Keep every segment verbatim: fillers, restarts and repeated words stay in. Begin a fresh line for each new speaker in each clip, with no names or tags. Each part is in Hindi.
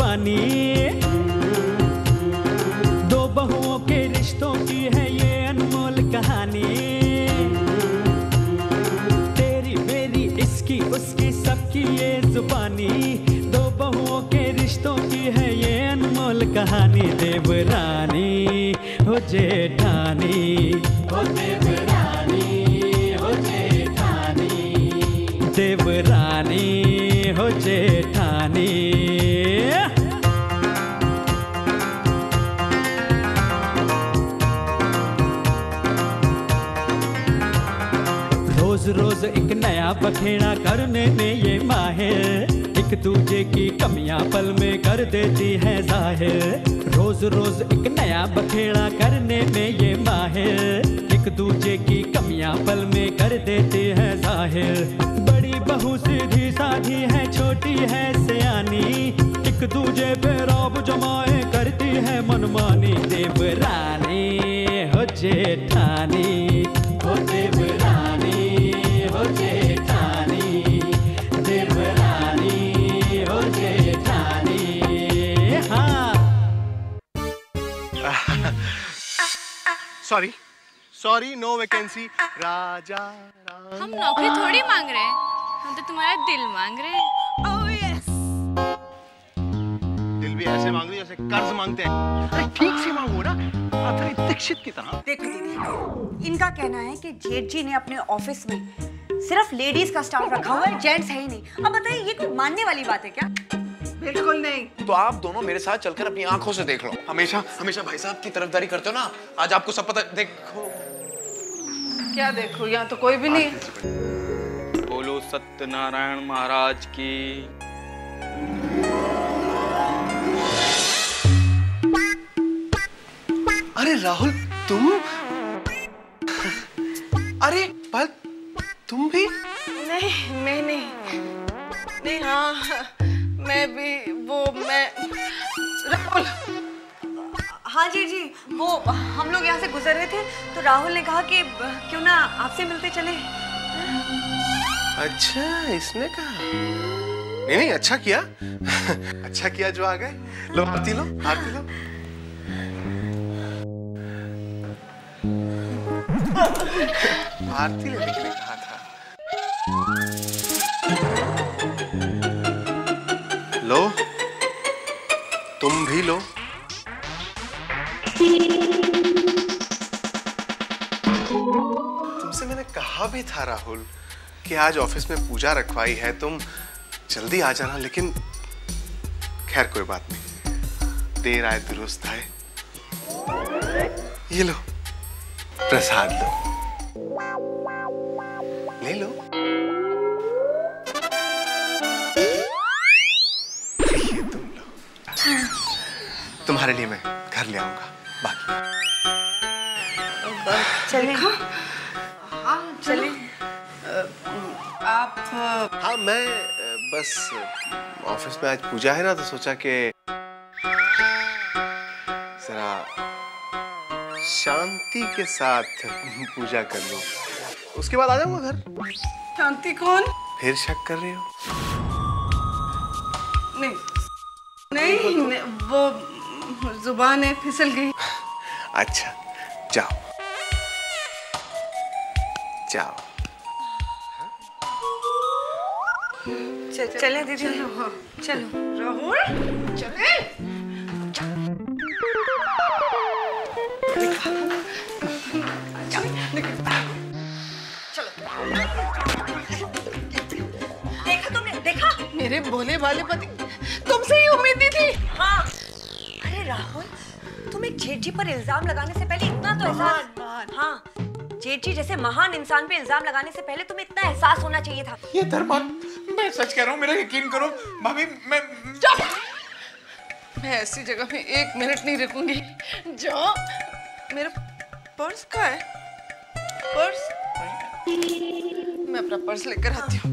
जुबानी। दो बहुओं के रिश्तों की है ये अनमोल कहानी। तेरी मेरी इसकी उसकी सबकी ये जुबानी। दो बहुओं के रिश्तों की है ये अनमोल कहानी। देवरानी हो जेठानी, हो देवरानी हो जेठानी, देवरानी हो जेठानी। रोज रोज एक नया बखेड़ा करने में ये माहिर। एक दूजे की कमियां पल में कर देती है जाहिर। रोज रोज एक नया बखेड़ा करने में ये माहिर। एक दूजे की कमियां पल में कर देती है जाहिर। बड़ी बहू सीधी साधी है, छोटी है सयानी। एक दूजे पे रौब जमाए करती है मनमानी। देवरानी हो जेठानी, हो देवरानी हो जेठानी, देवरानी हो जेठानी। हाँ
sorry sorry, no vacancy. Raja Ram.
हम नौकरी थोड़ी मांग रहे हैं, हम तो तुम्हारा दिल मांग रहे हैं।
Oh yes. दिल भी ऐसे मांग रही जैसे कर्ज मांगते हैं। अरे ठीक से मांगो ना, अथई दीक्षित की तरह।
देखो दीदी, इनका कहना है कि जेठ जी ने अपने ऑफिस में सिर्फ लेडीज का स्टाफ रखा हुआ है, जेंट्स है ही नहीं। अब बताइए ये कोई मानने वाली बात है क्या?
बिल्कुल नहीं। तो आप दोनों मेरे साथ चलकर अपनी आंखों से देख लो। हमेशा हमेशा भाई साहब की तरफदारी करते हो ना, आज आपको सब पता। देखो
क्या देखो, यहाँ तो कोई भी नहीं।
बोलो सत्यनारायण महाराज की।
अरे राहुल तुम, अरे पर तुम भी?
नहीं मैं नहीं, नहीं हाँ मैं भी, वो मैं राहुल।
हाँ जी जी, वो हम लोग यहाँ से गुजर रहे थे तो राहुल ने कहा कि क्यों ना आपसे मिलते चले।
अच्छा इसने कहा? नहीं नहीं अच्छा किया। अच्छा किया जो आ गए। लो आरती लो, आरती लो। आरती लेने के लिए कहा था। लो तुम भी लो। तुमसे मैंने कहा भी था राहुल कि आज ऑफिस में पूजा रखवाई है, तुम जल्दी आ जाना, लेकिन खैर कोई बात नहीं, देर आए दुरुस्त आए। ये लो प्रसाद लो, ले लो। ये तुम लो, तुम्हारे लिए मैं घर ले आऊंगा बाकी।
चलिए।
हाँ चलिए। आप?
हाँ मैं बस ऑफिस में आज पूजा है ना, तो सोचा कि जरा शांति के साथ पूजा कर लूं, उसके बाद आ जाऊंगा घर।
शांति कौन?
फिर शक कर रही हो?
नहीं नहीं, नहीं वो जुबान है फिसल गई।
अच्छा जाओ जाओ।
चले दीदी।
चलो
चलो
राहुल चले।
देखा तुमने, देखा?
मेरे भोले भाले पति, तुमसे ही उम्मीद नहीं थी।
हाँ। अरे राहुल, तुम एक जेठ जी पर इल्जाम लगाने से पहले इतना तो एहसास। हाँ, जेठ जी जैसे महान इंसान पे इल्जाम लगाने से पहले तुम्हें इतना एहसास होना चाहिए था।
ये धर्मान, मैं सच कह रहा हूँ, मेरा यकीन करो भाभी। मैं
चुप! मैं ऐसी जगह में एक मिनट नहीं रुकूंगी। जो मेरा पर्स कहाँ है? पर्स? मैं अपना पर्स लेकर आती हूँ।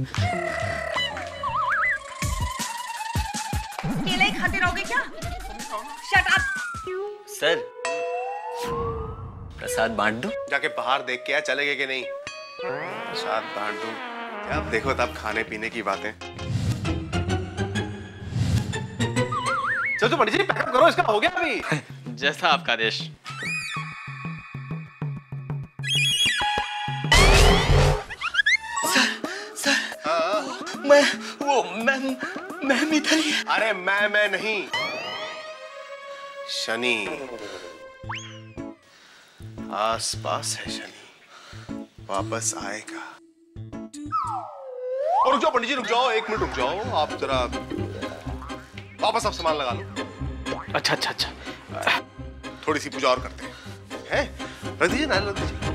केला ही खाते रहोगे क्या? Shut up.
सर प्रसाद बांट दूं?
जाके बाहर देख के आ चलेगे कि नहीं। प्रसाद बांट दूं? अब देखो तब खाने पीने की बातें। चलो तो पंडित जी पैकअप करो, इसका हो गया अभी।
जैसा आपका आदेश।
सर सर मैं वो मैं मैं मिताली।
अरे मैं मैं नहीं, शनि आस पास है, शनि वापस आएगा। और रुक जाओ पंडित जी, रुक जाओ, एक मिनट रुक जाओ, आप जरा वापस आप सामान लगा लो।
अच्छा अच्छा अच्छा,
थोड़ी सी पूजा और करते हैं, हैं? रख दीजिए, नारियल रख दीजिए।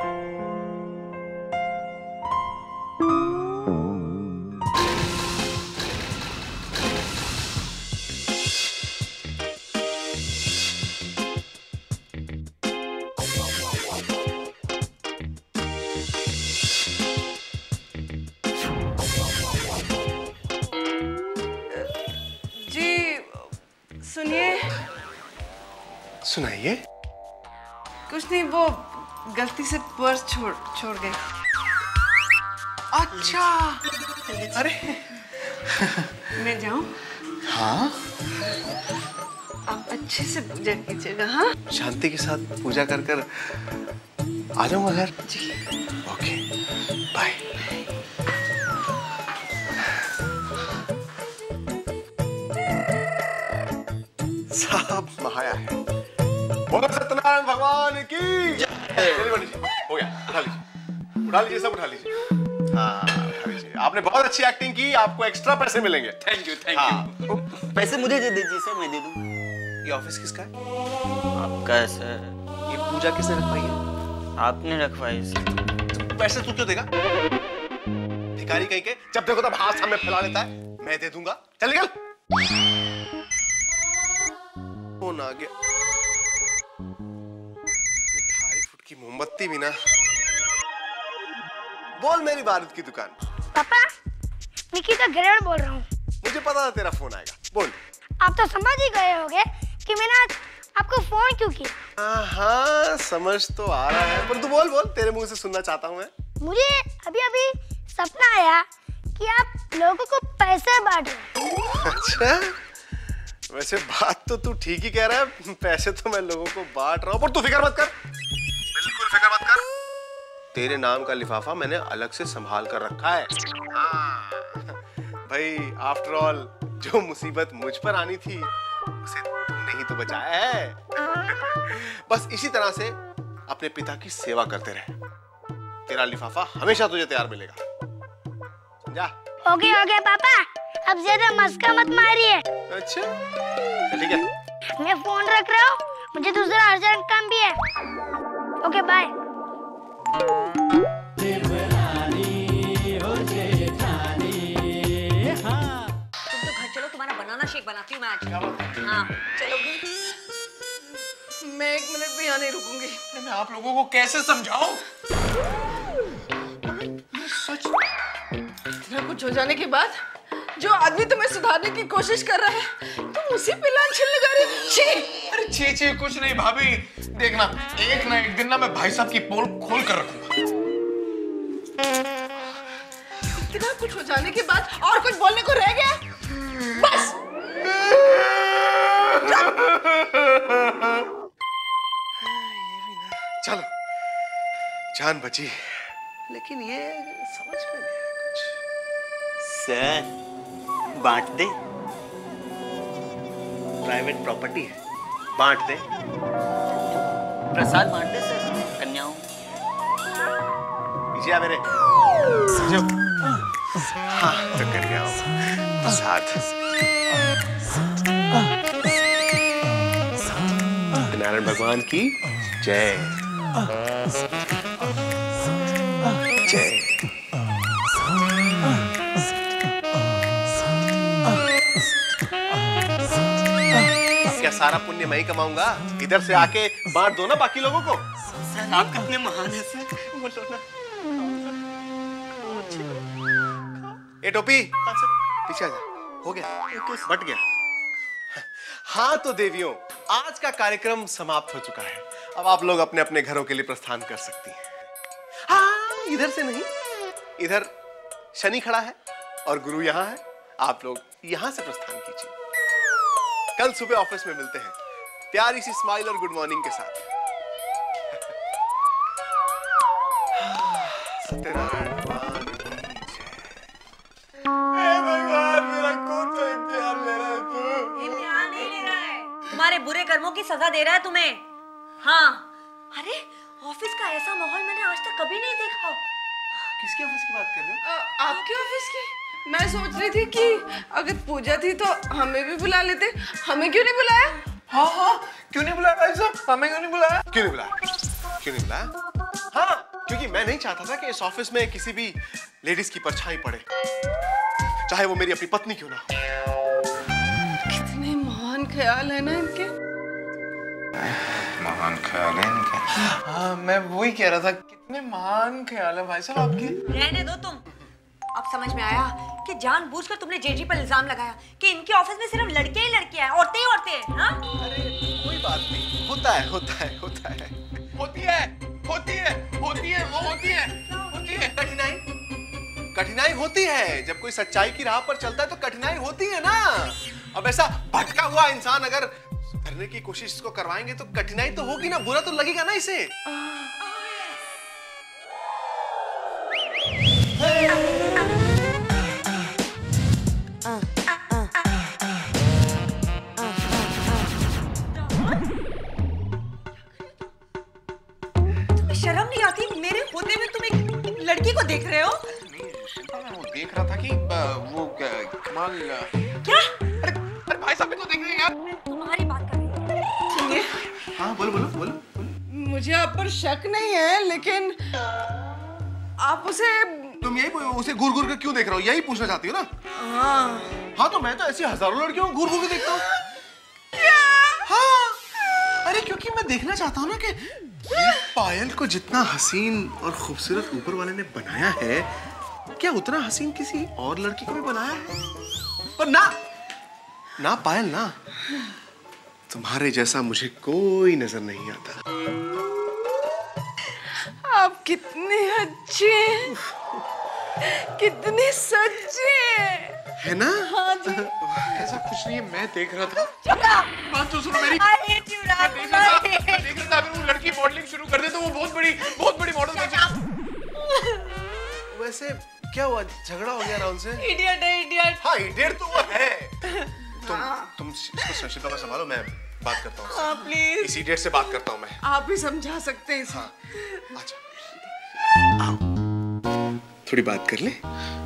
सुनाइए।
कुछ नहीं, वो गलती से पर्स छोड़ छोड़ गए।
अच्छा, अरे
मैं जाऊं?
हाँ,
आप अच्छे से पूजा कीजिएगा। हाँ,
शांति के साथ पूजा कर कर आ जाऊंगा घर।
जी
ओके, बाय। साहब महाया है। बोलो सत्यनारायण भगवान की जय। चलिए पंडित जी, हो गया, उठा लीजिए, उठा लीजिए, सब उठा लीजिए। हाँ, उठा लीजिए। आपने बहुत अच्छी एक्टिंग की, आपको एक्स्ट्रा पैसे मिलेंगे।
Thank you thank you.
पैसे मुझे दे दीजिए सर, मैं दे दूँ।
ये ऑफिस किसका है?
आपका है सर।
ये पूजा किसने रखवाई है?
आपने रखवाई सर।
पैसे तू क्यों देगा? भिखारी कहीं के, जब देखो तब हाथ सामने फैला लेता है। मैं दे दूंगा, चल निकल। फोन आ गया। ढाई फुट की मोमबत्ती भी ना। बोल मेरी बारूद की दुकान।
पापा, निकिता गिरेड़ बोल रहा हूँ।
मुझे पता था तेरा फोन आएगा, बोल।
आप तो समझ ही गए होंगे कि मैंने आज आपको फोन क्यों किया।
हाँ हाँ, समझ तो आ रहा है, पर तू बोल बोल, तेरे मुंह से सुनना चाहता हूँ मैं।
मुझे अभी अभी सपना आया कि आप लोगों को पैसे बांट रहे हैं।
अच्छा, वैसे बात तो तू ठीक ही कह रहा है, पैसे तो मैं लोगों को बांट रहा हूँ, पर तू फिक्र मत कर, बिल्कुल फिक्र मत कर। तेरे नाम का लिफाफा मैंने अलग से संभाल कर रखा है। हाँ, भाई आफ्टर ऑल जो मुसीबत मुझ पर आनी थी उसे तूने ही तो बचाया है। बस इसी तरह से अपने पिता की सेवा करते रहे, तेरा लिफाफा हमेशा तुझे तैयार मिलेगा, समझा?
ओके ओके पापा, अब ज्यादा मस्का मत मारिए।
अच्छा, ठीक है।
मैं फोन रख रहा हूँ, मुझे दूसरा अर्जेंट काम भी है। Okay bye.
तुम तो घर चलो, तुम्हारा बनाना शेक बनाती हूँ मैं आज। हाँ चलोगे?
मैं एक मिनट भी यहाँ नहीं रुकूंगी।
मैं आप लोगों को कैसे समझाऊं? सच
इतना कुछ हो जाने के बाद जो आदमी तुम्हें सुधारने की कोशिश कर रहा है, तुम उसी पे लान छीन लगा रही हो। छी!
अरे छी छी कुछ नहीं भाभी, देखना एक ना एक दिन ना मैं भाई साहब की पोल खोल कर रखूंगा।
इतना कुछ हो जाने के बाद और कुछ बोलने को रह गया? बस
चलो, जान बची, लेकिन ये समझ में नहीं आया कुछ।
सर बांट दे,
प्राइवेट प्रॉपर्टी है, बांट दे।
प्रसाद बांट दे सर, कन्याओं।
पीछे आ मेरे। समझो? हाँ तो कन्याओं प्रसाद। नारायण भगवान की जय जय। क्या सारा पुण्य मैं ही कमाऊंगा? इधर से आके बांट दो ना बाकी लोगों को।
सर आप कितने महान हैं सर।
बोलो ना। ए टोपी, पीछे आ जा। हो गया, बट गया। हाँ तो देवियों, आज का कार्यक्रम समाप्त हो चुका है। अब आप लोग अपने अपने घरों के लिए प्रस्थान कर सकती हैं। हाँ, इधर से नहीं, इधर शनि खड़ा है और गुरु यहाँ है। आप लोग यहाँ से प्रस्थान कीजिए। कल सुबह ऑफिस में मिलते हैं, प्यारी सी स्माइल और गुड मॉर्निंग के साथ। सत्यनारायण भगवान की जय। हे भगवान, मेरा कौन सा इम्तिहान ले रहा है तू?
इम्तिहान नहीं ले रहा है, तुम्हारे बुरे कर्मों की सजा दे रहा है तुम्हें। हाँ, अरे ऑफिस का ऐसा माहौल मैंने आज तक कभी नहीं देखा।
किसके ऑफिस की बात कर रहे हो?
आ, आपके ऑफिस की? मैं सोच रही थी कि अगर पूजा थी तो हमें भी बुला लेते। हमें क्यों नहीं बुलाया?
हाँ हाँ, क्यों नहीं बुलाया भाई साहब? हमें क्यों नहीं बुलाया?
क्यों नहीं बुलाया? क्यों नहीं बुलाया? हाँ, क्योंकि मैं नहीं चाहता था कि इस ऑफिस में किसी भी लेडीज की परछाई पड़े, चाहे वो मेरी अपनी पत्नी क्यों ना हो।
कितने महान ख्याल है ना इनके।
महान ख्याल है इनके। हाँ, मैं वही कह रहा था, कितने महान ख्याल है भाई साहब आपके।
रहने दो तुम। अब समझ में आया कि जानबूझकर तुमने जेजी पर इल्जाम लगाया कि इनके ऑफिस में सिर्फ लड़के ही लड़के हैं, औरतें ही औरतें हैं। हाँ?
अरे कोई बात नहीं, होता है होता है होता है
होती है होती है होती है वो होती है होती है
कठिनाई कठिनाई होती है। जब कोई सच्चाई की राह पर चलता है तो कठिनाई होती है ना। अब ऐसा भटका हुआ इंसान अगर करने की कोशिश इसको करवाएंगे तो कठिनाई तो होगी ना, बुरा तो लगेगा ना इसे।
शर्म नहीं आती मेरे होते हुए तुम एक लड़की को देख रहे हो?
मैं वो देख रहा था कि वो कमाल।
क्या?
अरे अरे भाई साहब को देख रहे हैं यार।
तुम्हारी बात कर रही हूँ।
सुनिए,
हाँ बोलो बोलो बोलो बोलो।
मुझे आप पर शक नहीं है, लेकिन आप उसे
तुम यही उसे घूर घूर के क्यों देख रहे हो, यही पूछना चाहती हो ना?
हाँ
हाँ तो मैं तो ऐसी हजारों लड़कियों को घूर घूर के देखता हूँ। हाँ, अरे क्योंकि मैं देखना चाहता हूँ ना कि पायल को जितना हसीन और खूबसूरत ऊपर वाले ने बनाया है, क्या उतना हसीन किसी और लड़की को भी बनाया है? पर ना ना पायल ना, तुम्हारे जैसा मुझे कोई नजर नहीं आता।
आप कितने अच्छे हैं, कितने सच्चे हैं।
है ना?
हाँ जी।
ऐसा कुछ नहीं है, मैं देख रहा था। बात तो सुनो मेरी।
I hate you,
मैं देख रहा था, मैं देख रहा था अगर वो लड़की मॉडलिंग शुरू कर दे तो वो बहुत बड़ी बहुत बड़ी मॉडल बन जाए।
वैसे क्या हुआ, झगड़ा हो गया राहुल से?
इडियट है, इडियट।
हाँ इडियट तो वो है। तुम तुम इसको शिल्पा को संभालो, मैं बात करता हूँ।
हाँ प्लीज।
इस इडियट से बात करता हूँ मैं।
आप ही समझा सकते हैं इसे।
हाँ, अच्छा आओ थोड़ी बात कर ले।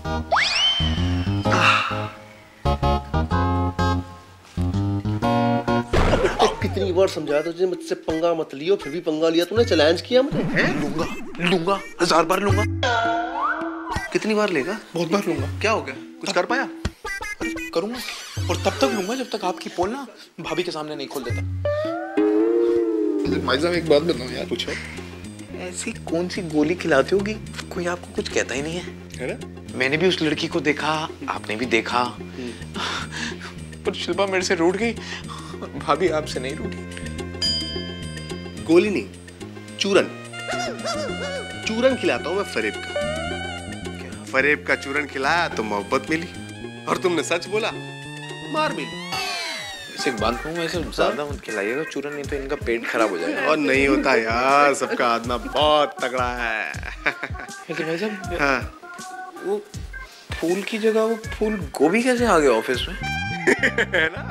कितनी बार समझाया तुझे मुझसे पंगा मत लियो, फिर भी पंगा लिया तूने, चैलेंज किया मुझे।
हैं?
लूंगा लूंगा हजार बार लूंगा।
कितनी बार लेगा?
बहुत बार लूंगा।
क्या हो गया, कुछ कर पाया?
करूंगा और तब तक लूंगा जब तक आपकी पोल ना भाभी के सामने नहीं खोल देता। भाई साहब एक बात बताओ यार।
पूछो।
ऐसी कौन सी गोली खिलाती होगी कोई आपको कुछ कहता ही नहीं है,
है ना?
मैंने भी उस लड़की को देखा, आपने भी देखा, पर शिल्पा मेरे से रूठ गई, भाभी आपसे नहीं रूठी।
गोली नहीं, चूरन चूरन खिलाता हूँ मैं फरेब का। फरेब का चूरन खिलाया तो मोहब्बत मिली, और तुमने सच बोला, मार मिली।
ऐसे एक बात कहूँ, ऐसे ज्यादा मत खिलाइएगा चूरन, नहीं तो इनका पेट खराब हो जाएगा।
और नहीं होता यार, सबका आदमी बहुत तगड़ा है।
लेकिन भाई साहब,
हाँ
वो फूल की जगह वो फूल गोभी कैसे आ गया ऑफिस में?
है ना?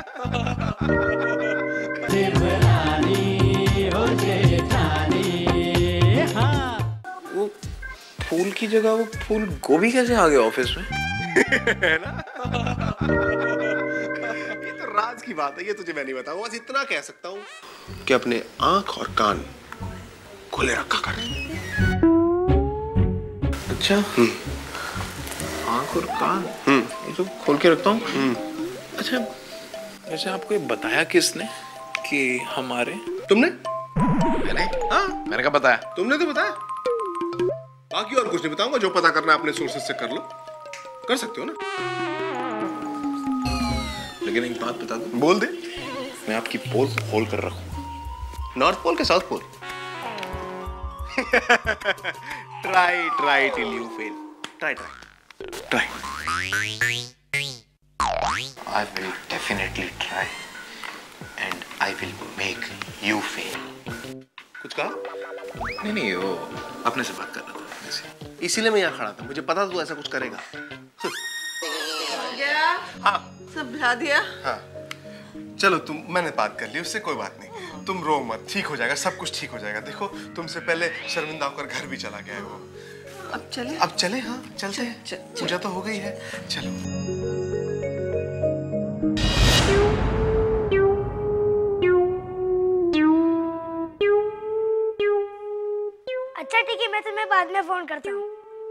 वो फूल की जगह वो फूल गोभी कैसे आ गया ऑफिस में?
है ना? ये तो राज की बात है, ये तुझे मैं नहीं बताऊंगा। बस इतना कह सकता हूँ कि अपने आंख और कान खुले रखा कर।
अच्छा, आंख और कान ये तो खोल के रखता हूँ। अच्छा, वैसे आपको ये बताया किसने कि हमारे?
तुमने?
मैंने?
हाँ
मैंने कहा बताया?
तुमने तो बताया। बाकी और कुछ नहीं बताऊंगा, जो पता करना है अपने सोर्सेस से कर लो, कर सकते हो ना।
लेकिन एक बात बता दूं?
बोल दे।
मैं आपकी पोल खोल कर रखूं।
नॉर्थ पोल के south pole? Try try till you fail. Try try try.
I will definitely try. I will make you fail.
कुछ कहा?
नहीं नहीं, वो अपने से बात कर रहा था ऐसे।
इसीलिए मैं यहाँ खड़ा था, मुझे पता था तू ऐसा कुछ करेगा।
गया?
हाँ
सब भुला दिया?
हाँ चलो, तुम मैंने बात कर ली उससे, कोई बात नहीं, तुम रो मत, ठीक हो जाएगा, सब कुछ ठीक हो जाएगा। देखो तुमसे पहले शर्मिंदा होकर घर भी चला गया है वो।
अब चले?
अब चले? हाँ चलते हैं, पूजा तो हो गई है, चलो।
अच्छा ठीक है, मैं तुम्हें बाद में फोन करता हूँ।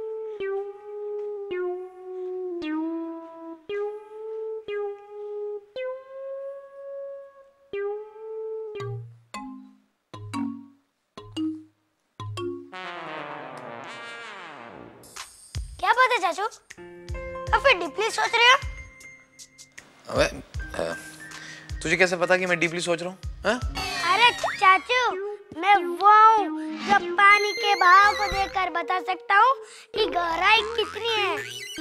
क्या बात है चाचू, काफी डीपली सोच रहे हो?
अबे आ, तुझे कैसे पता कि मैं डीपली सोच रहा हूँ? हाँ?
अरे चाचू, मैं वो हूँ जो पानी के बहाव को देखकर बता सकता हूँ कि गहराई कितनी है।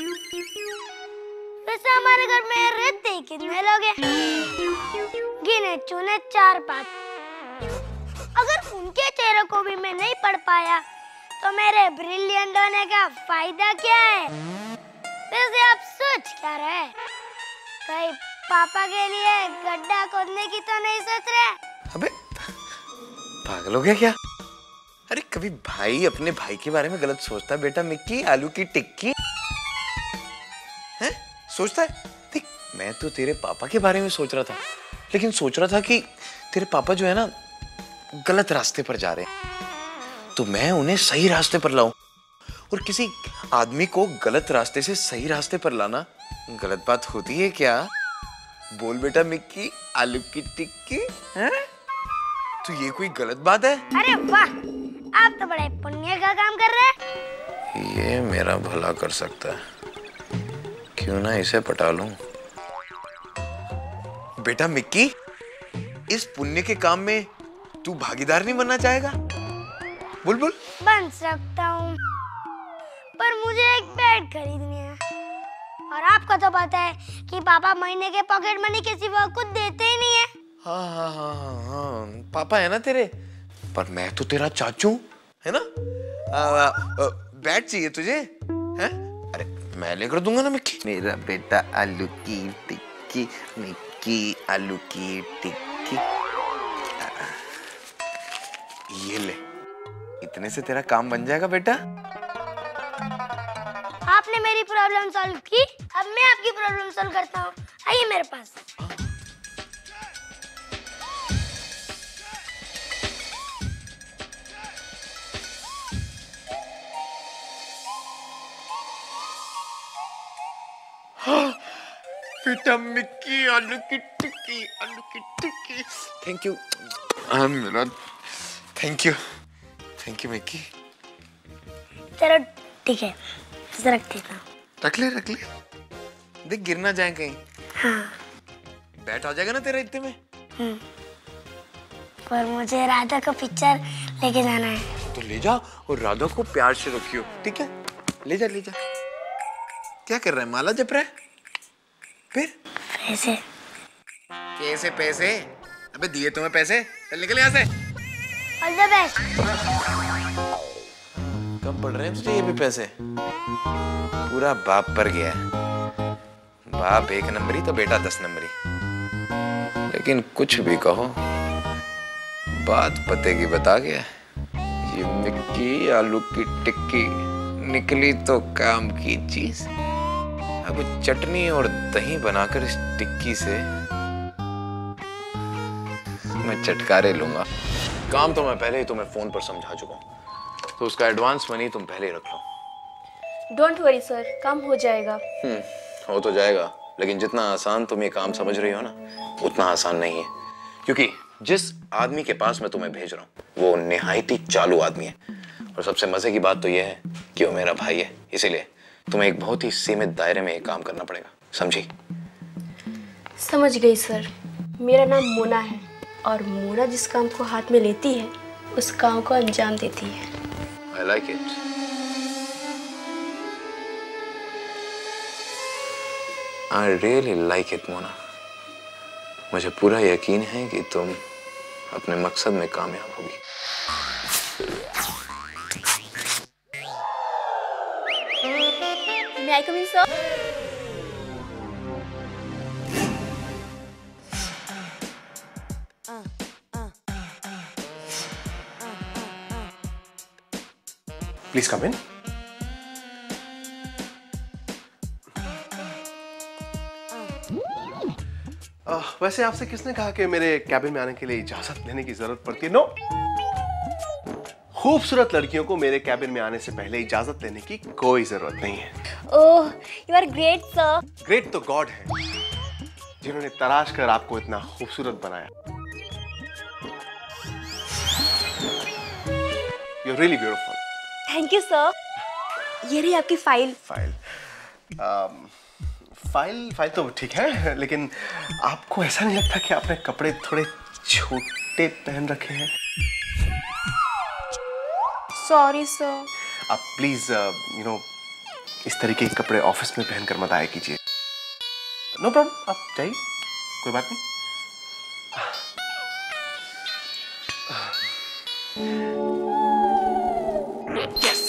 वैसे हमारे घर में रहते ही कितने लोग हैं? गिने चुने चार पांच। अगर उनके चेहरों को भी मैं नहीं पढ़ पाया तो मेरे ब्रिलियंट होने का फायदा क्या है? वैसे आप सोच क्या रहे? कहीं पापा के लिए गड्ढा खोदने की तो नहीं सोच रहे?
अबे पागल हो गया क्या? अरे कभी भाई अपने भाई के बारे में गलत सोचता है बेटा मिक्की? आलू की टिक्की हैं? सोचता है? देख, मैं तो तेरे पापा के बारे में सोच रहा था, लेकिन सोच रहा था कि तेरे पापा जो है ना गलत रास्ते पर जा रहे हैं, तो मैं उन्हें सही रास्ते पर लाऊं। और किसी आदमी को गलत रास्ते से सही रास्ते पर लाना गलत बात होती है क्या? बोल बेटा मिक्की, आलू की टिक्की हैं? तो ये कोई गलत बात है?
अरे वाह, आप तो बड़े पुण्य का काम कर रहे हैं।
ये मेरा भला कर सकता है, क्यों ना इसे पटा लूं। बेटा मिक्की, इस पुण्य के काम में तू भागीदार नहीं बनना चाहेगा? बोल बोल।
बन सकता हूँ, पर मुझे एक बेड खरीदनी है, और आपको तो पता है कि पापा महीने के पॉकेट मनी के सिवा कुछ देते ही नहीं है।
हाँ हाँ हाँ हाँ हाँ, पापा है ना तेरे, पर मैं तो तेरा चाचू है ना। आ, आ, आ, बैठ चाहिए तुझे हैं? अरे मैं लेकर दूंगा ना मिक्की। मेरा बेटा आलू की टिक्की, मिक्की आलू की टिक्की। ये ले, इतने से तेरा काम बन जाएगा बेटा।
आपने मेरी प्रॉब्लम सॉल्व की, अब मैं आपकी प्रॉब्लम सॉल्व करता हूँ। आइए मेरे पास।
बेटा मिक्की आलू की टिक्की, आलू की टिक्की। थैंक यू हाँ मेरा, thank you thank you Mickey.
चलो ठीक है, रख देता हूँ।
रख ले रख ले, देख गिर ना जाए कहीं।
हाँ।
बैठ आ जाएगा ना तेरा इतने में।
हम्म। पर मुझे राधा को पिक्चर लेके जाना है।
तो ले जा, और राधा को प्यार से रखियो, ठीक है? ले जा ले जा। क्या कर रहा है, माला जप रहा है? फिर
पैसे।
कैसे पैसे? अबे दिए तुम्हें पैसे, चल निकल यहाँ से।
All the best.
कब पड़ रहे हैं तुझे ये भी पैसे? पूरा बाप पर गया है। बाप एक नंबरी तो बेटा दस नंबरी। लेकिन कुछ भी कहो, बात पते की बता गया। ये मिक्की आलू की टिक्की निकली तो काम की चीज। अब चटनी और दही बनाकर इस टिक्की से मैं चटकारे लूंगा। काम तो मैं पहले ही तुम्हें फोन पर समझा चुका हूँ, तो उसका एडवांस मनी तुम पहले ही रख लो।
डोंट वरी सर, काम हो जाएगा।
हम्म, हो तो जाएगा, लेकिन जितना आसान तुम ये काम समझ रही हो ना, उतना आसान नहीं है। क्योंकि जिस आदमी के पास मैं तुम्हें भेज रहा हूँ वो निहायती चालू आदमी है, और सबसे मजे की बात तो यह है कि वो मेरा भाई है। इसीलिए तुम्हें एक बहुत ही सीमित दायरे में ये काम करना पड़ेगा, समझी?
समझ गई सर। मेरा नाम मोना है, और मोना जिस काम को हाथ में लेती है उस काम को अंजाम देती है।
I like it. I really like it, Mona. मुझे पूरा यकीन है कि तुम अपने मकसद में कामयाब होगी।
May I come in, sir?
Please come in. वैसे आपसे किसने कहा कि मेरे कैबिन में आने के लिए इजाजत लेने की जरूरत पड़ती है? नो। खूबसूरत लड़कियों को मेरे कैबिन में आने से पहले इजाजत लेने की कोई जरूरत नहीं है।
Oh, you are great, sir.
Great तो गॉड है जिन्होंने तराश कर आपको इतना खूबसूरत बनाया। You're really beautiful.
Thank you, sir. ये रही आपकी file.
File um, file file तो ठीक है, लेकिन आपको ऐसा नहीं लगता कि आपने कपड़े थोड़े छोटे पहन रखे हैं?
Sorry sir.
आप प्लीज यू नो इस तरीके के कपड़े ऑफिस में पहनकर मत आया कीजिए। नो प्रॉब्लम, आप जाइए, कोई बात नहीं। यस,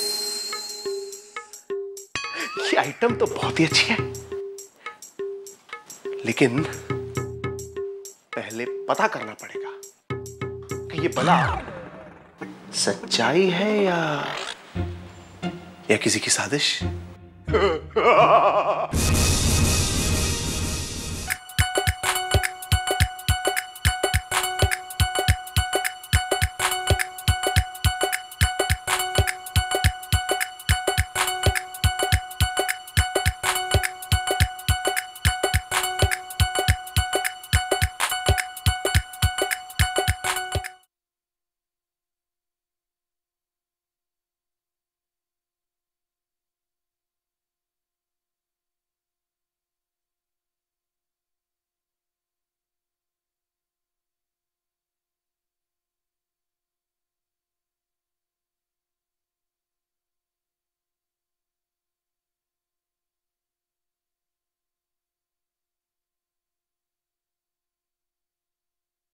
ये आइटम तो बहुत ही अच्छी है, लेकिन पहले पता करना पड़ेगा कि ये बला सच्चाई है या या किसी की साजिश।